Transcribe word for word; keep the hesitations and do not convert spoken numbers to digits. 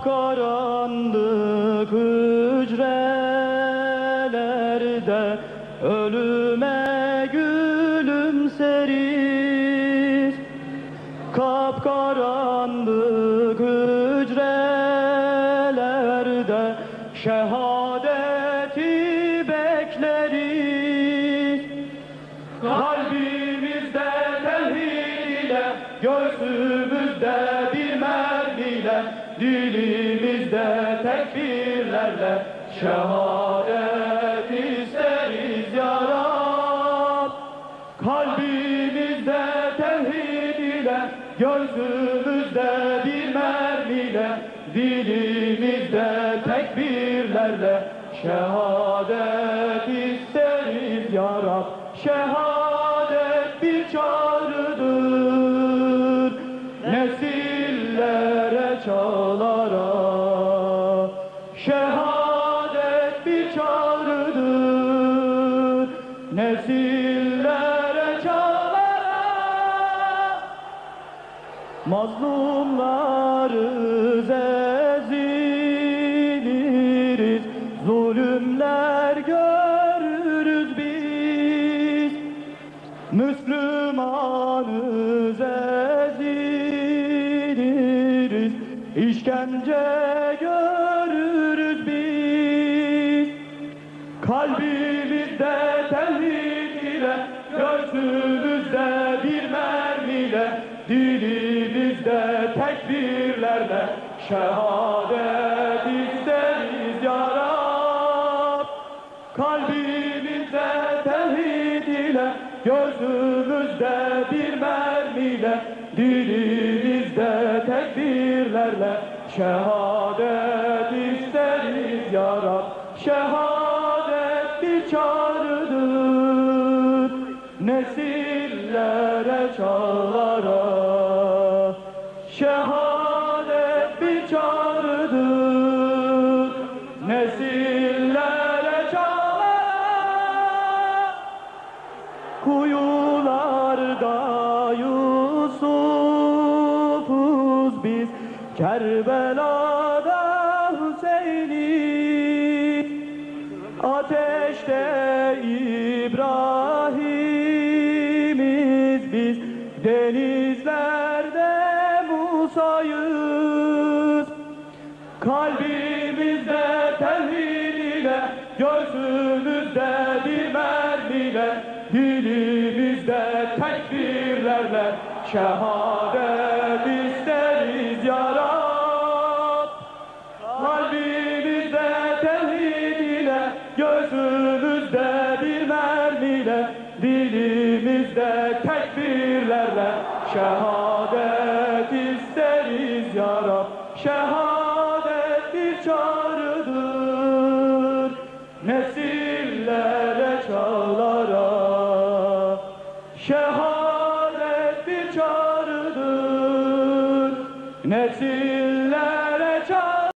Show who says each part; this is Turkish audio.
Speaker 1: Kapkaranlık hücrelerde ölüme gülümseriz. Kapkaranlık hücrelerde şehadeti bekleriz. Kalbimizde tevhid ile, göğsümüzde bir mermiyle, dilimizde tekbirlerle şehadet isteriz ya Rab. Kalbimizde tevhid ile, gözümüzde bir mermiyle, dilimizde tekbirlerle şehadet isteriz ya Rab. Şehadet bir çağrıdır nesillere, çağlara. Şehadet bir çağrıdır nesillere, çağlara. Mazlumlarız, eziliriz, zulümler görürüz biz. Müslümanız, eziliriz, işkence görürüz biz. Kalbimizde tevhid ile, göğsümüzde bir mermiyle, dilimizde tekbirlerle şehadet isteriz ya Rab. Kalbimizde tevhid ile, gözümüzde bir mermiyle, dilimizde tekbirlerle şehadet isteriz ya Rab. Şehadet bir çağrıdır nesillere, çağlara. Şehadet bir çağrıdır nesillere, çağlara. Kuyularda Yusuf'uz biz, Kerbela'da Hüseyin'i, ateşte İbrahim'iz biz, denizlerde Musa'yız. Kalbimizde tevhid ile, gözümüzde bir mermiyle, dilimizde tekbirlerle şehadet isteriz ya Rab. Kalbimizde tevhid ile, gözümüzde bir mermiyle, dilimizde tekbirlerle şehadet isteriz ya Rab. Şehadet bir çağrıdır nesillere, çağlara. Şehadet bir çağrıdır nesil